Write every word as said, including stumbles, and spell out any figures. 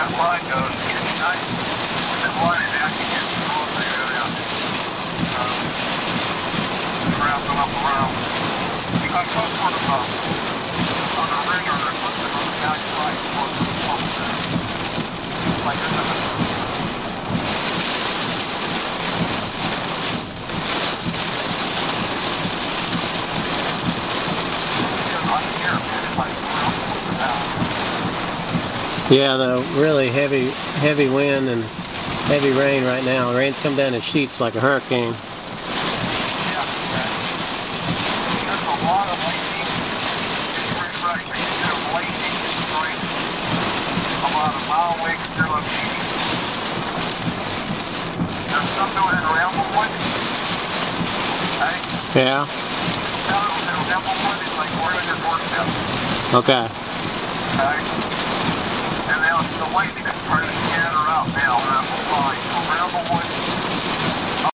that line goes, it's nice. When that line is out, you get all the way around. Um, around and up around. You got to go for the top. On the ring or the equipment on the outside, for the pump there. Like this. Yeah, the really heavy, heavy wind and heavy rain right now. The rain's come down in sheets like a hurricane. Yeah, okay. There's a lot of lightning. It's refreshing. There's lightning straight. A lot of mile wakes through a meeting. There's some doing it around the wood. Okay? Yeah. Some of them around the wood is like four hundred doorsteps. Okay. Okay? And now the lightning